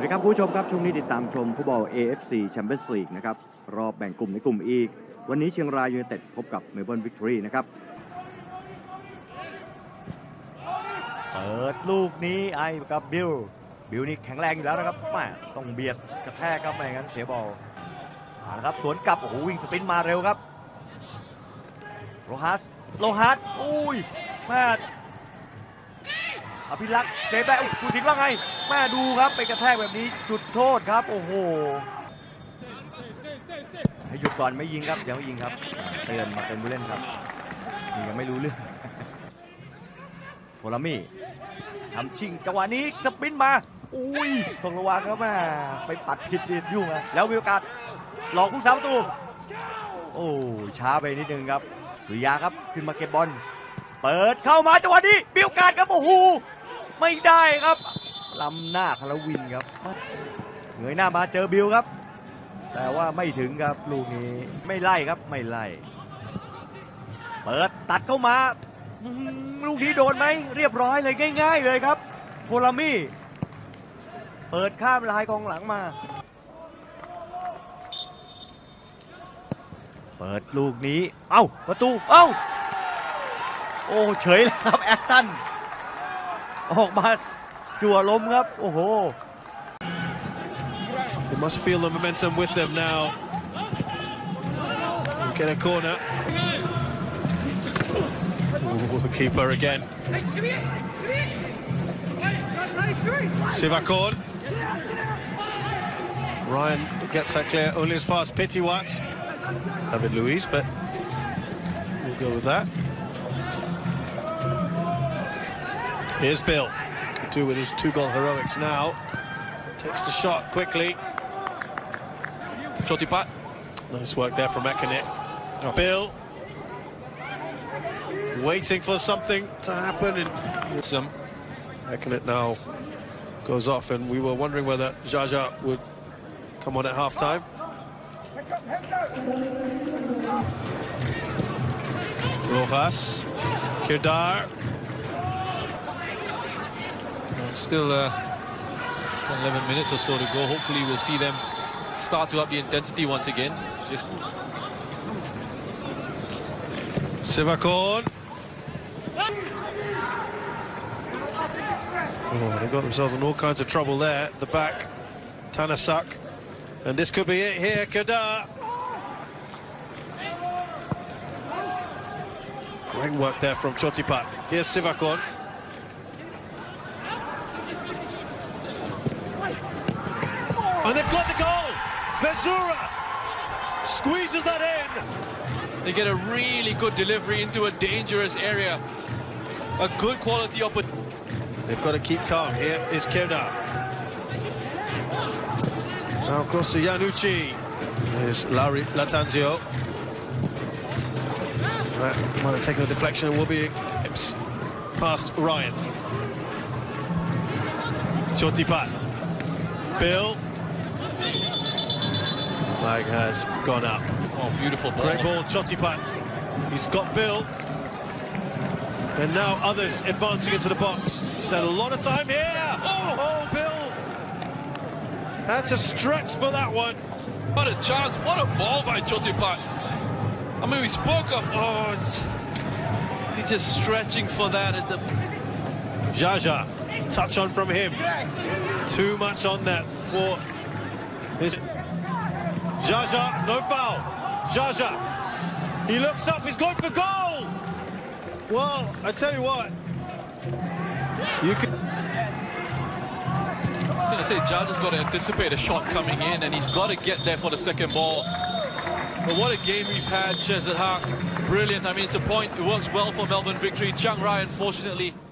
ดีครับผู้ชมครับช่วงนี้ติดตามชมฟุตบอล AFC Champions League นะครับรอบแบ่งกลุ่มในกลุ่มอีกวันนี้เชียงรายยูไนเต็ดพบกับเมลเบิร์นวิกตอรี่นะครับเปิดลูกนี้ไอ้กับบิลนี่แข็งแรงอยู่แล้วนะครับแม่ต้องเบียดกระแทกครับไม่งั้นเสียบอลนะครับสวนกลับโอ้โหวิ่งสปรินต์มาเร็วครับโลฮัสอุ้ยแม่อภิรักษ์เซฟได้ผู้สินว่าไงแม่ดูครับไปกระแทกแบบนี้จุดโทษครับโอ้โหให้หยุดก่อนไม่ยิงครับยังไม่ยิงครับเตือนมาเป็นผู้เล่นครับนี่ยังไม่รู้เรื่องโฟลามี่ทำชิงจังหวะนี้สปรินต์มาอุ้ยต้องระวังครับแม่ไปปัดผิดยุ่งนะแล้วมีโอกาสหลอกผู้สาประตูโอ้ช้าไปนิดนึงครับสุริยาครับขึ้นมาเก็บบอลเปิดเข้ามาจังหวะนี้มีโอกาสครับโอ้โหไม่ได้ครับล้ำหน้าคาราวินครับเงยหน้ามาเจอบิลครับแต่ว่าไม่ถึงครับลูกนี้ไม่ไล่ครับไม่ไล่เปิดตัดเข้ามาลูกนี้โดนไหมเรียบร้อยเลยง่ายๆเลยครับโคลามี่เปิดข้ามลายกองหลังมาเปิดลูกนี้เอ้าประตูเอ้าโอ้เฉยเลยครับแอตตันออกมาจั่วล้มครับโอ้โห They must feel the momentum with them now. Get a corner. Ooh, the keeper again. Sivakon. Ryan gets that clear only as far as Pitiwat. David Luiz, but we'll go with that. Here's Bill. Could do with his 2-goal heroics now. Takes the shot quickly. Chotipat. Nice work there from Ekanit. Oh. Bill. Waiting for something to happen. And Ekanit now goes off, and we were wondering whether Jaja would come on at half-time. Rojas. Kirdar. Still 11 minutes or so to go. Hopefully we'll see them start to up the intensity once again. Just Sivakon. Oh, they got themselves in all kinds of trouble there at the back. Tanasak. And this could be it here, Kadar. Great work there from Chotipat. Here's Sivakon. And they've got the goal! Vezura squeezes that in. They get a really good delivery into a dangerous area. A good quality opportunity. They've got to keep calm. Here is Kirdar. Now across to Yanucci. There's Larry Latanzio. That might have taken a deflection and will be past Ryan. Chotipat. Bill. Flag has gone up. Oh, beautiful ball. Great ball, Chotipat. He's got Bill. And now others advancing into the box. He's had a lot of time here. Oh, Bill. Had to stretch for that one. What a chance. What a ball by Chotipat. I mean, we spoke of, he's just stretching for that at the... Jaja, touch on from him. Too much on that for his... Jaja, no foul. Jaja, he looks up, he's going for goal. Well, I tell you what, you can... I was going to say, Jaja's got to anticipate a shot coming in, and he's got to get there for the second ball. But what a game we've had, Shezad Haq. Brilliant. I mean, it's a point. It works well for Melbourne Victory. Chiang Rai, unfortunately,